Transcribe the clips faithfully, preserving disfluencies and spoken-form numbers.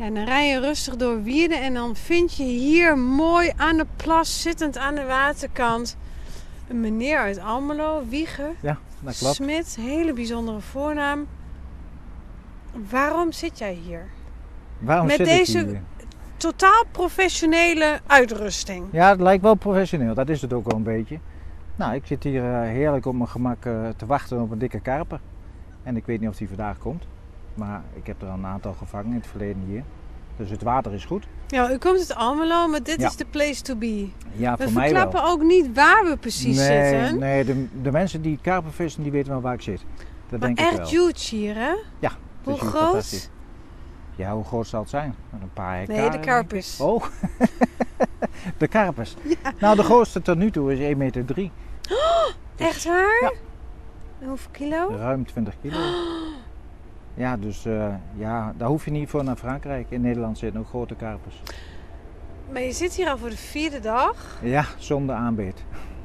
Ja, dan rij je rustig door Wierden en dan vind je hier mooi aan de plas, zittend aan de waterkant, een meneer uit Almelo, Wieger. Ja, dat klopt. Smit, hele bijzondere voornaam. Waarom zit jij hier? Waarom Met zit deze ik hier? totaal professionele uitrusting. Ja, het lijkt wel professioneel. Dat is het ook wel een beetje. Nou, ik zit hier uh, heerlijk op mijn gemak uh, te wachten op een dikke karper. En ik weet niet of die vandaag komt. Maar ik heb er al een aantal gevangen in het verleden hier. Dus het water is goed. Ja, u komt uit Almelo, maar dit Ja. is de place to be. Ja, We voor mij wel. verklappen ook niet waar we precies nee, zitten. Nee, de, de mensen die karper vissen, die weten wel waar ik zit. Dat Maar denk ik wel. echt huge hier, hè? Ja. Hoe het is hier groot? fantastisch. Ja, hoe groot zal het zijn? Een paar hectare. Nee, de karpers. Oh, de karpers. Ja. Nou, de grootste tot nu toe is één meter drie. Echt waar? Ja. En hoeveel kilo? Ruim twintig kilo. Ja, dus uh, ja, daar hoef je niet voor naar Frankrijk. In Nederland zitten ook grote karpers. Maar je zit hier al voor de vierde dag. Ja, zonder aanbeet.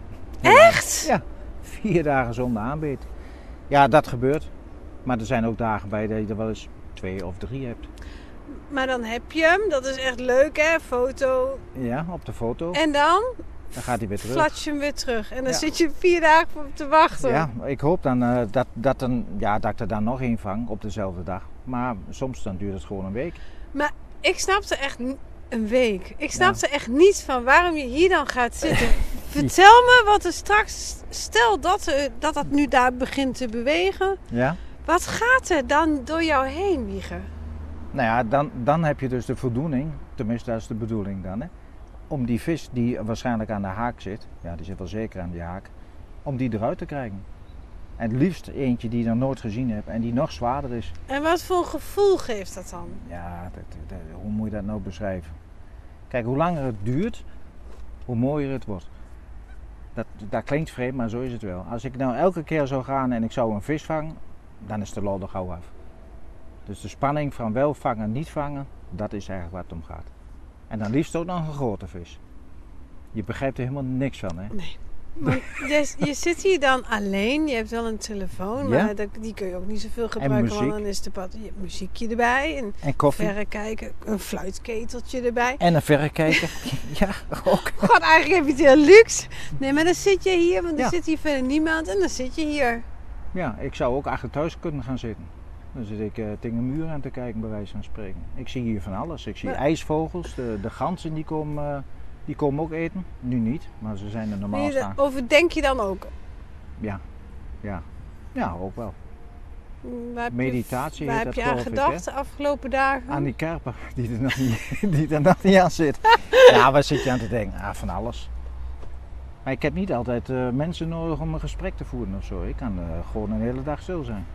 Echt? Ja, vier dagen zonder aanbeet. Ja, dat gebeurt. Maar er zijn ook dagen bij dat je er wel eens twee of drie hebt. Maar dan heb je hem, dat is echt leuk hè, foto. Ja, op de foto. En dan Dan gaat hij weer terug. flats je hem weer terug. En dan Ja. zit je vier dagen op te wachten. Ja, ik hoop dan uh, dat, dat, een, ja, dat ik er dan nog één vang op dezelfde dag. Maar soms dan duurt het gewoon een week. Maar ik snapte echt n- een week. Ik snapte ja. echt niet van waarom je hier dan gaat zitten. Vertel me wat er straks, stel dat, er, dat dat nu daar begint te bewegen. Ja? Wat gaat er dan door jou heen, Wieger? Nou ja, dan, dan heb je dus de voldoening, tenminste dat is de bedoeling dan, hè, om die vis die waarschijnlijk aan de haak zit, ja die zit wel zeker aan die haak, om die eruit te krijgen. En het liefst eentje die je nog nooit gezien hebt en die nog zwaarder is. En wat voor een gevoel geeft dat dan? Ja, dat, dat, hoe moet je dat nou beschrijven? Kijk, hoe langer het duurt, hoe mooier het wordt. Dat, dat klinkt vreemd, maar zo is het wel. Als ik nou elke keer zou gaan en ik zou een vis vangen, dan is de lol er gauw af. Dus de spanning van wel vangen, niet vangen, dat is eigenlijk waar het om gaat. En dan liefst ook nog een grote vis. Je begrijpt er helemaal niks van, hè? Nee. Maar je, je zit hier dan alleen, je hebt wel een telefoon, maar Ja? dat, die kun je ook niet zoveel gebruiken, want dan is de pad, je hebt muziekje erbij en, En koffie. verrekijker, een fluitketeltje erbij. En een verrekijker. Ja, ook. God, eigenlijk heb je het heel luxe. Nee, maar dan zit je hier, want er Ja. zit hier verder niemand en dan zit je hier. Ja, ik zou ook achter thuis kunnen gaan zitten. Dan zit ik uh, tegen een muur aan te kijken, bij wijze van spreken. Ik zie hier van alles. Ik zie Maar- ijsvogels, de, de ganzen die komen, uh, die komen ook eten. Nu niet, maar ze zijn er normaal Hier, staan. overdenk je dan ook? Ja, ja. Ja, ook wel. Waar heb je- Meditatie Waar heet heb dat, je aan geloof ik, gedacht de afgelopen dagen? Aan die karper die er nog niet, die er nog niet aan zit. Ja, waar zit je aan te denken? Ah, van alles. Maar ik heb niet altijd uh, mensen nodig om een gesprek te voeren of zo. Ik kan uh, gewoon een hele dag stil zijn.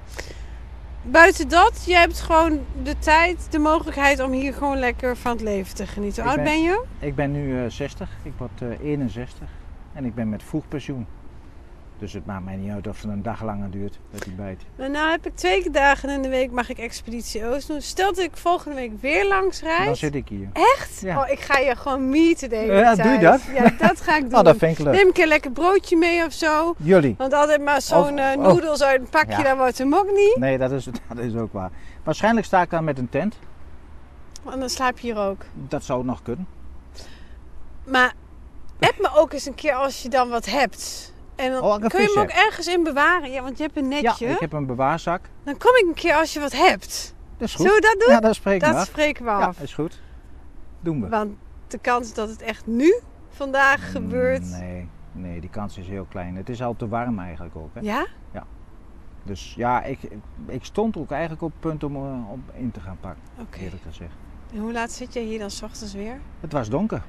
Buiten dat, je hebt gewoon de tijd, de mogelijkheid om hier gewoon lekker van het leven te genieten. Hoe Ik oud ben- ben je? Ik ben nu uh, zestig, ik word uh, eenenzestig en ik ben met vroeg pensioen. Dus het maakt mij niet uit of het een dag langer duurt dat hij bijt. Maar nou heb ik twee dagen in de week mag ik Expeditie Oost doen. Stel dat ik volgende week weer langs rijd. Dan zit ik hier. Echt? Ja. Oh, ik ga je gewoon meeten de hele Ja, tijd. doe je dat? Ja, dat ga ik doen. Oh, dat vind ik leuk. Neem een keer lekker broodje mee of zo. Jullie? Want altijd maar zo'n Of- uh, oh. noedels uit een pakje, Ja. dat wordt hem ook niet. Nee, dat is, dat is ook waar. Waarschijnlijk sta ik dan met een tent. En dan slaap je hier ook. Dat zou nog kunnen. Maar heb me ook eens een keer als je dan wat hebt. En dan Oh, ik een kun je vis hem ook heb. ergens in bewaren. Ja, want je hebt een netje. Ja, ik heb een bewaarzak. Dan kom ik een keer als je wat hebt. Dat is goed. Zullen we dat doen? Ja, dat spreken we Dat af. spreken we Ja, af. is goed. Doen we. Want de kans dat het echt nu, vandaag gebeurt. Nee, nee, die kans is heel klein. Het is al te warm eigenlijk ook. Hè? Ja? Dus ja, ik, ik stond ook eigenlijk op het punt om, uh, om in te gaan pakken, Oké. eerlijk gezegd. En hoe laat zit je hier dan 's ochtends weer? Het was donker.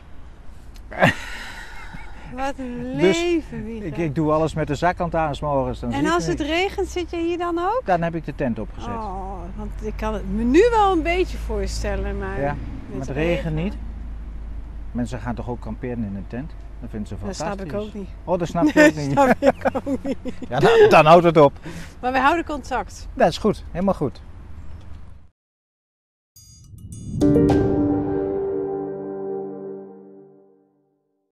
Wat een Dus leven, Wieger. Ik, ik doe alles met de zakkant aan 's morgens. Dan En zie ik als het niks. regent, zit je hier dan ook? Dan heb ik de tent opgezet. Oh, want ik kan het me nu wel een beetje voorstellen, maar... Ja, met met regen niet. Mensen gaan toch ook kamperen in een tent? Dat vinden ze Dat fantastisch. snap ik ook niet. Oh, dat snap je ook niet. Dat snap ik ook niet. Ja, dan, dan houdt het op. Maar we houden contact. Dat is goed, helemaal goed.